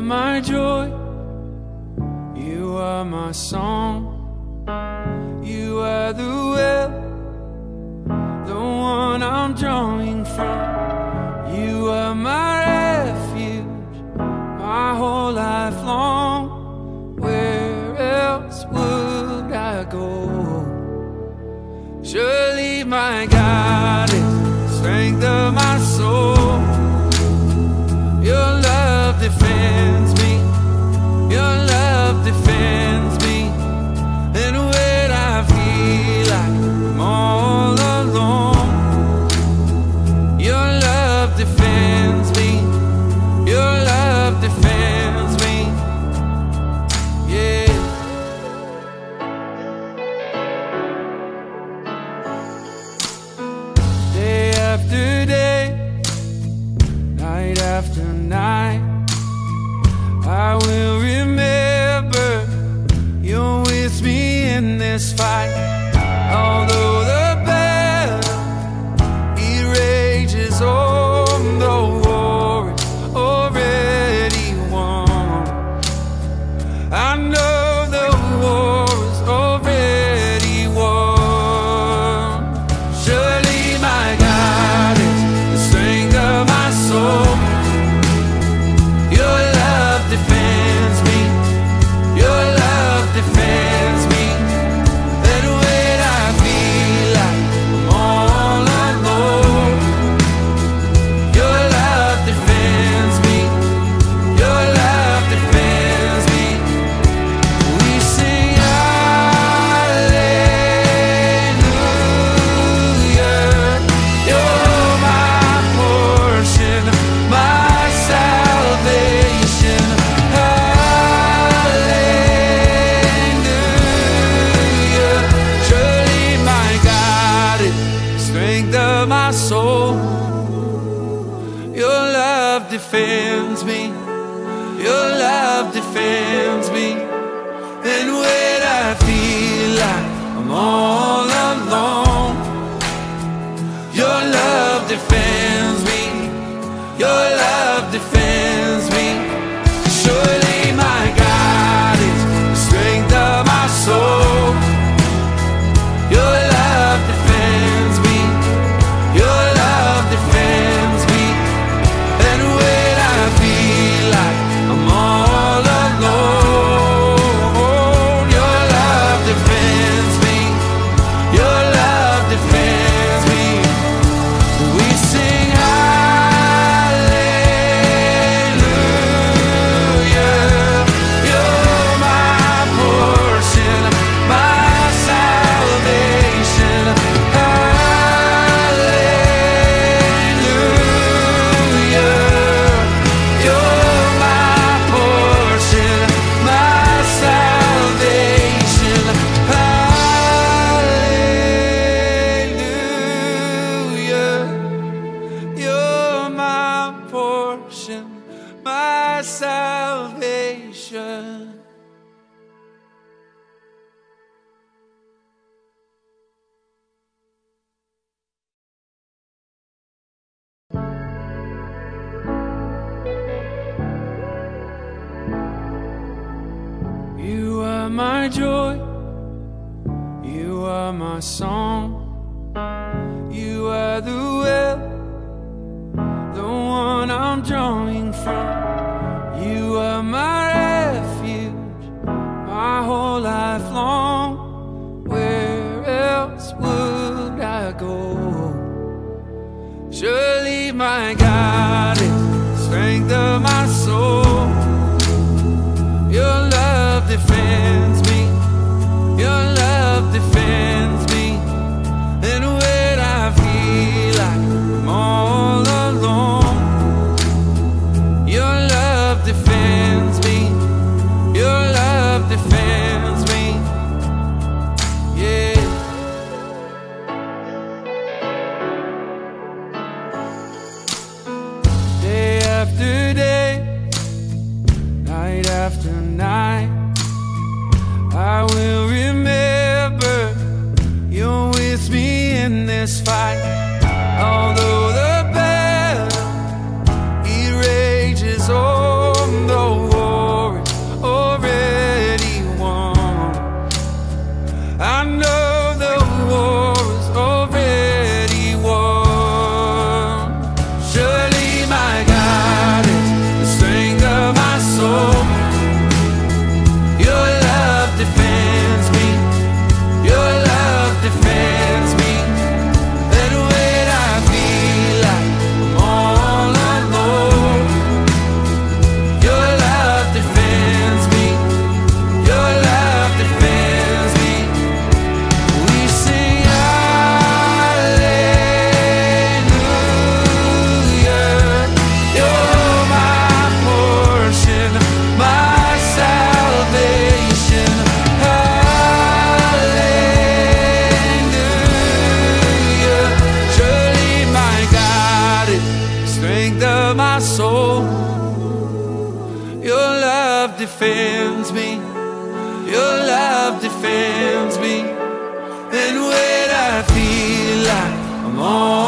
my joy, you are my song. You are the well, the one I'm drawing from. You are my refuge, my whole life long. Where else would I go? Surely my God is the strength of my soul. Your love defends me, your love defends me. And when I feel like I'm all alone, your love defends me, your love defends me. Yeah. Day after day, night after night, I will remember you're with me in this fight. Although the battle, it rages on, the war is already won. I know the war is already won. Surely my God is the strength of my soul. Your love defends me, your love defends me. And when I feel like I'm all alone, your love defends me, your love defends me. We sing hallelujah. You're my portion, my salvation. Hallelujah. Surely my God is the strength of my soul. Your love defends me, your love defends me. And when I feel like I'm all alone, your love defends me, your love defends me. Surely my God is the strength of my soul. Your love defends me, your love defends me. And when I feel like I'm all alone, your love defends me, your love defends me. We sing hallelujah. You're my portion, my salvation. Hallelujah. You're my portion, my salvation. Hallelujah. You're my portion, my salvation. You are my joy, you are my song. You are the well, the one I'm drawing from. You are my refuge, my whole life long. Where else would I go? Surely my God is the strength of my soul. Your love defends me, your love defends me. And when I feel like I'm all alone, your love defends me, your love defends me. Yeah. Day after day, night after night, I will remember you're with me in this fight. Although the battle, it rages on, the war defends me, your love defends me. And when I feel like I'm all